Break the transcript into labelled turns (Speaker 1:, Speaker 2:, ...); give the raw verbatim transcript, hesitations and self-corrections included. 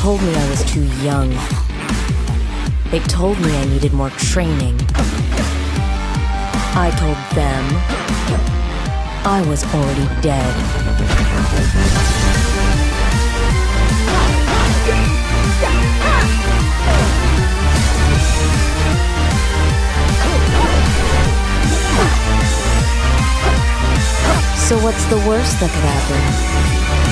Speaker 1: told me I was too young. They told me I needed more training. I told them I was already dead. So what's the worst that could happen?